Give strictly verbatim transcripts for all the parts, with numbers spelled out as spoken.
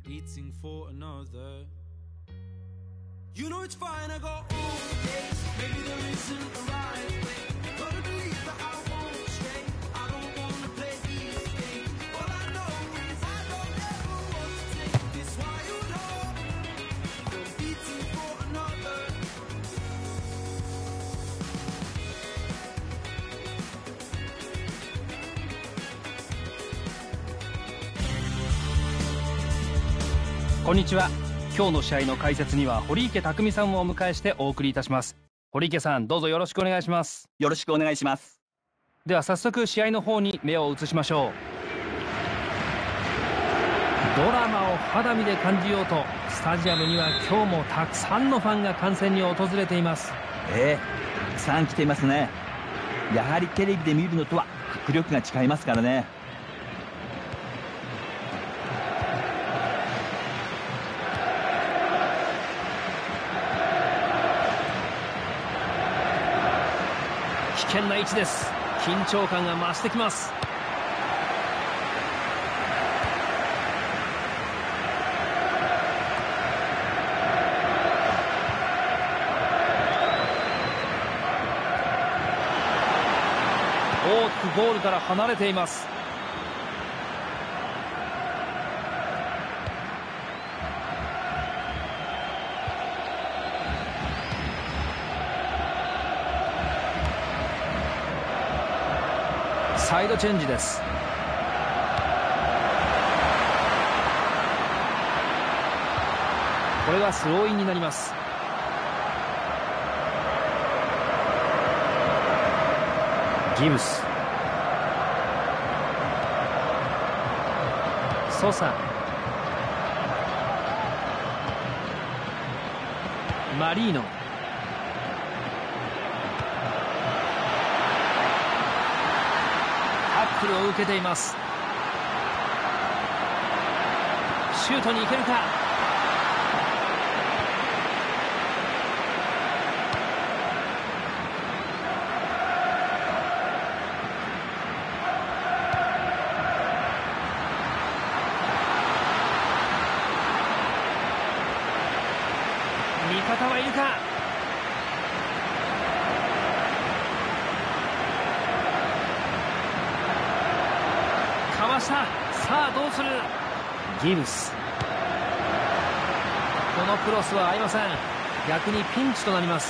eating for another. You know it's fine, I got all the days. Maybe there isn't a right way. Gotta believe that I won't stay. I don't wanna play these games. All I know is I don't ever want to take this wild heart from beating for another. こんにちは。今日の試合の解説には堀池匠さんをお迎えしてお送りいたします。堀池さん、どうぞよろしくお願いします。 よろしくお願いします。 では早速試合の方に目を移しましょう。ドラマを肌身で感じようとスタジアムには今日もたくさんのファンが観戦に訪れています。 ええ、たくさん来ていますね。やはりテレビで見るのとは迫力が違いますからね。 危険な位置です。緊張感が増してきます。大きくゴールから離れています。サイドチェンジです。これがスローインになります。ギブス、ソサ、マリーノ、タックルを受けています。シュートに行けるか。味方はいるか。かわした。さあどうする。ギブス、このクロスは合いません。逆にピンチとなります。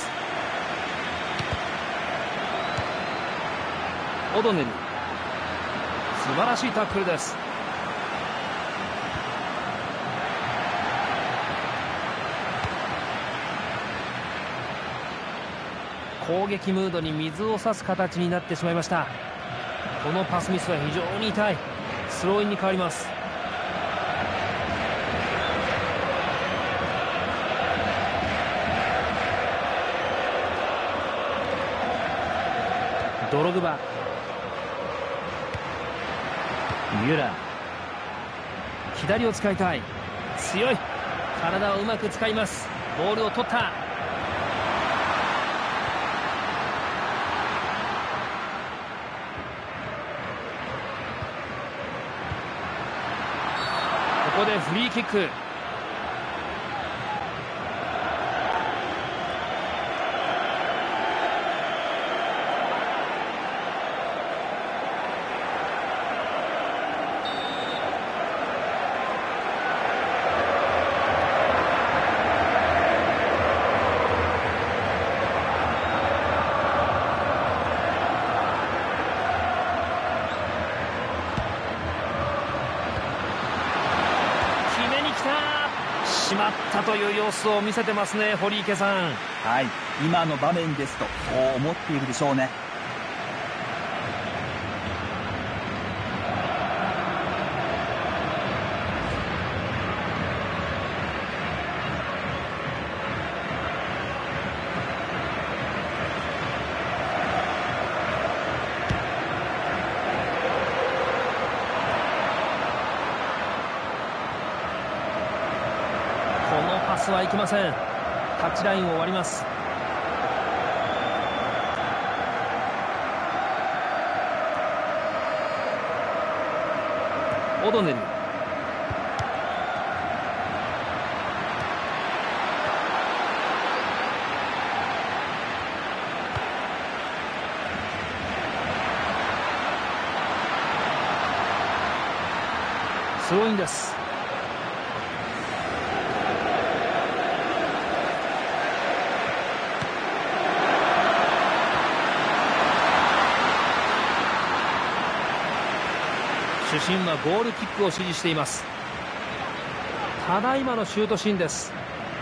オドネル、素晴らしいタックルです。攻撃ムードに水を差す形になってしまいました。このパスミスは非常に痛い。スローインに変わります。ドログバ、ミュラー、左を使いたい。強い。体をうまく使います。ボールを取った。ここでフリーキック。しまったという様子を見せてますね、堀池さん。 はい、今の場面ですとそう思っているでしょうね。 パスはいきません。タッチラインを割ります。オドネル、 スローインです。主審はゴールキックを指示しています。ただいまのシュートシーンです。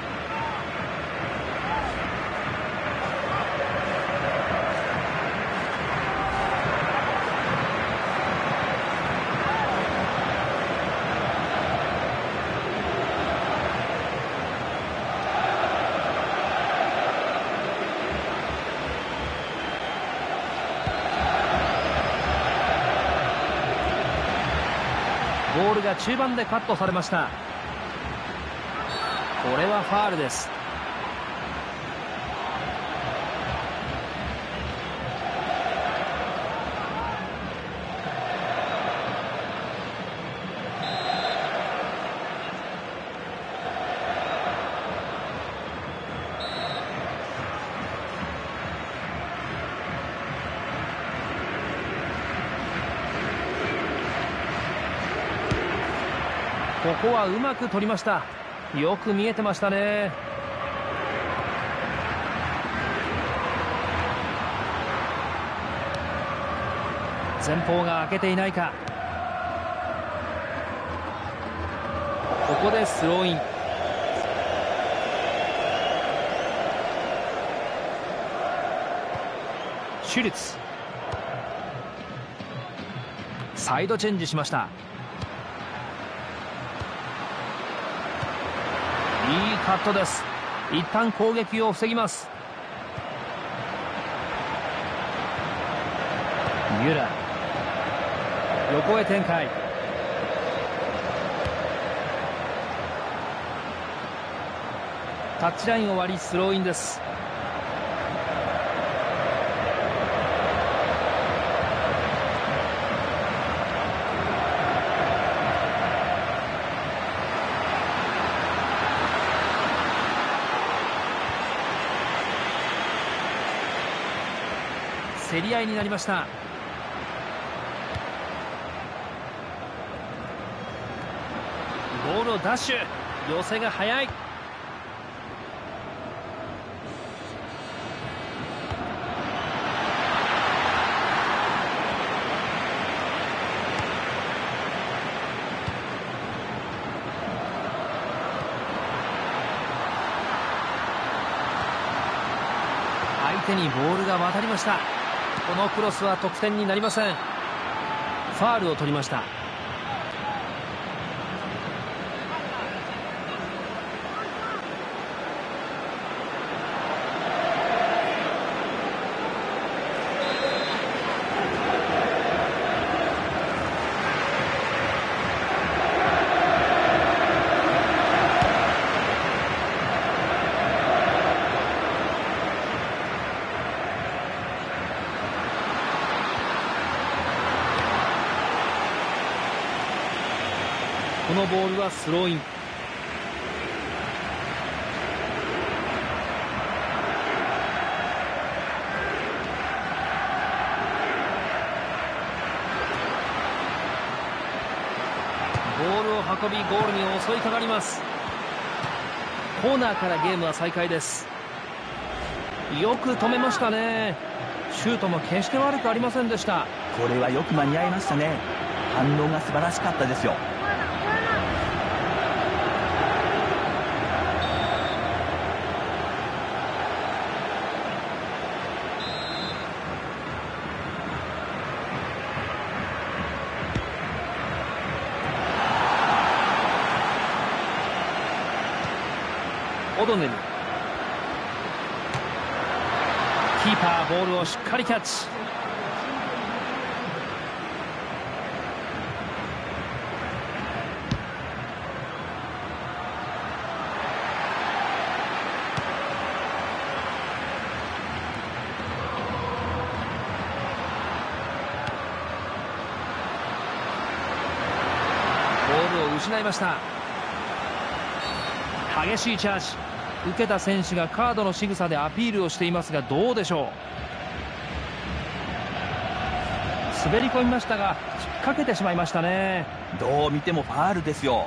ボールが中盤でカットされました。これはファールです。ここはうまく取りました。よく見えてましたね。前方が開けていないか。ここでスローイン。シュリツ、サイドチェンジしました。いいカットです。一旦攻撃を防ぎます。ミュラー、横へ展開。タッチラインを割りスローインです。競り合いになりました。ボールをダッシュ、寄せが速い。相手にボールが渡りました。このクロスは得点になりません。ファールを取りました。このボールはスローイン。ボールを運びゴールに襲いかかります。コーナーからゲームは再開です。よく止めましたね。シュートも決して悪くありませんでした。 これはよく間に合いましたね。反応が素晴らしかったですよ。 オドネル、キーパーボールをしっかりキャッチ。ボールを失いました。激しいチャージ。受けた選手がカードの仕草でアピールをしていますが、どうでしょう。滑り込みましたが掛けてしまいましたね。 どう見てもファールですよ。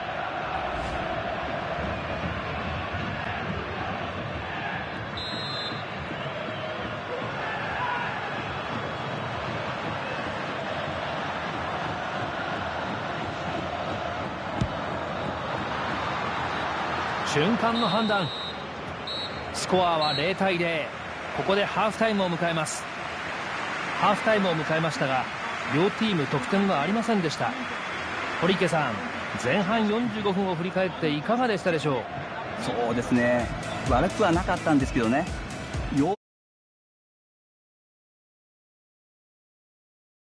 瞬間の判断。スコアはゼロたいゼロ。ここでハーフタイムを迎えます。ハーフタイムを迎えましたが、両チーム得点はありませんでした。堀池さん、前半よんじゅうごふんを振り返っていかがでしたでしょう。 そうですね、悪くはなかったんですけどね。よ